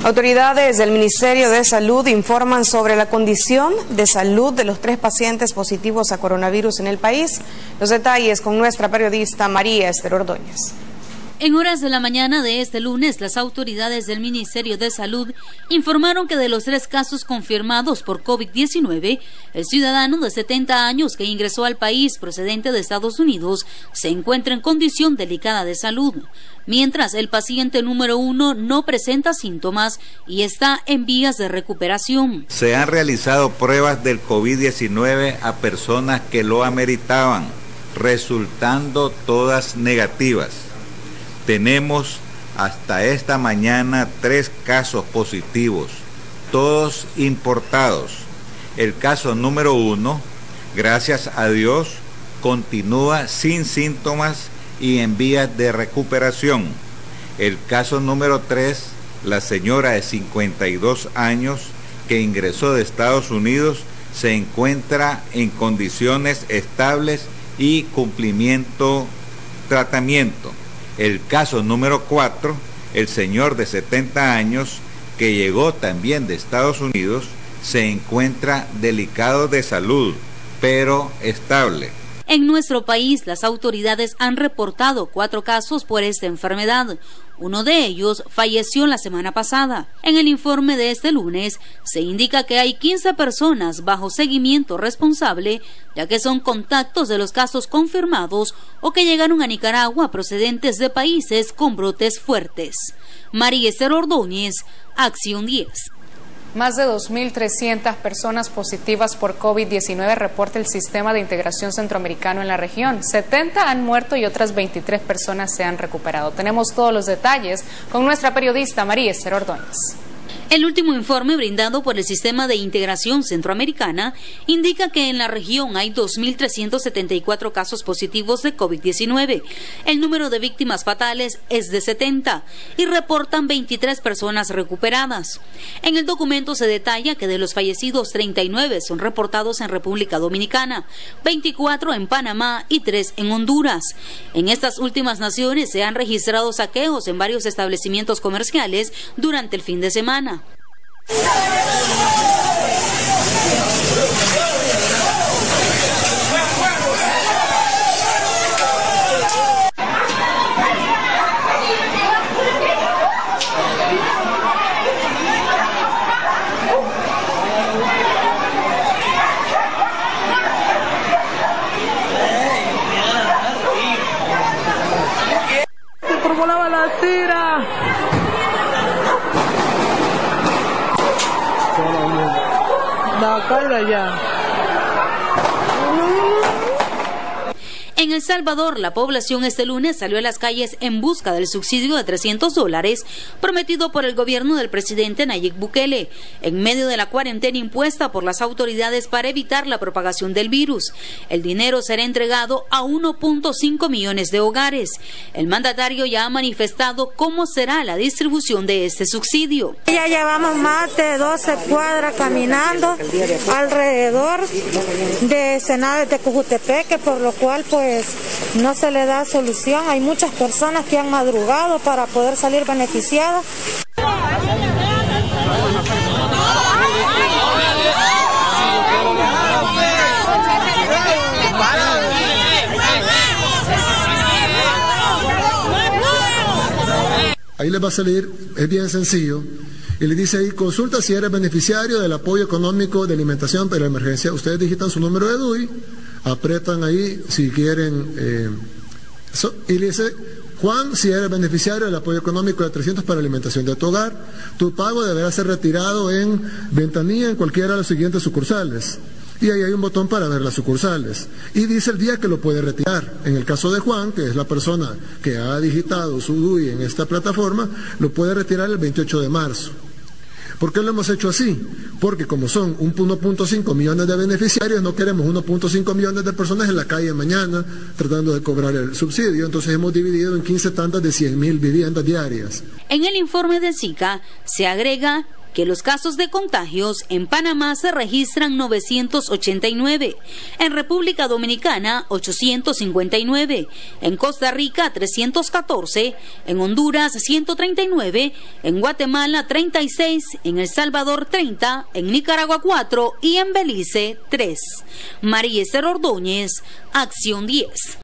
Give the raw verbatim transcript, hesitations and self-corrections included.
Autoridades del Ministerio de Salud informan sobre la condición de salud de los tres pacientes positivos a coronavirus en el país. Los detalles con nuestra periodista María Esther Ordóñez. En horas de la mañana de este lunes, las autoridades del Ministerio de Salud informaron que de los tres casos confirmados por COVID diecinueve, el ciudadano de setenta años que ingresó al país procedente de Estados Unidos se encuentra en condición delicada de salud, mientras el paciente número uno no presenta síntomas y está en vías de recuperación. Se han realizado pruebas del COVID diecinueve a personas que lo ameritaban, resultando todas negativas. Tenemos hasta esta mañana tres casos positivos, todos importados. El caso número uno, gracias a Dios, continúa sin síntomas y en vías de recuperación. El caso número tres, la señora de cincuenta y dos años que ingresó de Estados Unidos, se encuentra en condiciones estables y cumplimiento tratamiento. El caso número cuatro, el señor de setenta años que llegó también de Estados Unidos, se encuentra delicado de salud, pero estable. En nuestro país, las autoridades han reportado cuatro casos por esta enfermedad. Uno de ellos falleció la semana pasada. En el informe de este lunes se indica que hay quince personas bajo seguimiento responsable, ya que son contactos de los casos confirmados o que llegaron a Nicaragua procedentes de países con brotes fuertes. María Esther Ordóñez, Acción diez. Más de dos mil trescientas personas positivas por COVID diecinueve reporta el Sistema de Integración Centroamericano en la región. setenta han muerto y otras veintitrés personas se han recuperado. Tenemos todos los detalles con nuestra periodista María Esther Ordóñez. El último informe brindado por el Sistema de Integración Centroamericana indica que en la región hay dos mil trescientos setenta y cuatro casos positivos de COVID diecinueve. El número de víctimas fatales es de setenta y reportan veintitrés personas recuperadas. En el documento se detalla que de los fallecidos, treinta y nueve son reportados en República Dominicana, veinticuatro en Panamá y tres en Honduras. En estas últimas naciones se han registrado saqueos en varios establecimientos comerciales durante el fin de semana. Se formó la balacera. Bajarla ya. En El Salvador, la población este lunes salió a las calles en busca del subsidio de trescientos dólares prometido por el gobierno del presidente Nayib Bukele, en medio de la cuarentena impuesta por las autoridades para evitar la propagación del virus. El dinero será entregado a uno punto cinco millones de hogares. El mandatario ya ha manifestado cómo será la distribución de este subsidio. Ya llevamos más de doce cuadras caminando alrededor de Senades de Cojutepeque, por lo cual pues no se le da solución. Hay muchas personas que han madrugado para poder salir beneficiadas. Ahí les va a salir, es bien sencillo, y le dice ahí, consulta si eres beneficiario del apoyo económico de alimentación para la emergencia. Ustedes digitan su número de D U I, apretan ahí si quieren, eh, so, y le dice, Juan, si eres beneficiario del apoyo económico de trescientos para alimentación de tu hogar, tu pago deberá ser retirado en ventanilla en cualquiera de las siguientes sucursales. Y ahí hay un botón para ver las sucursales. Y dice el día que lo puede retirar. En el caso de Juan, que es la persona que ha digitado su D U I en esta plataforma, lo puede retirar el veintiocho de marzo. ¿Por qué lo hemos hecho así? Porque como son uno punto cinco millones de beneficiarios, no queremos uno punto cinco millones de personas en la calle mañana tratando de cobrar el subsidio. Entonces hemos dividido en quince tandas de cien mil viviendas diarias. En el informe de SICA se agrega que los casos de contagios en Panamá se registran novecientos ochenta y nueve, en República Dominicana ochocientos cincuenta y nueve, en Costa Rica trescientos catorce, en Honduras ciento treinta y nueve, en Guatemala treinta y seis, en El Salvador treinta, en Nicaragua cuatro y en Belice tres. María Esther Ordóñez, Acción diez.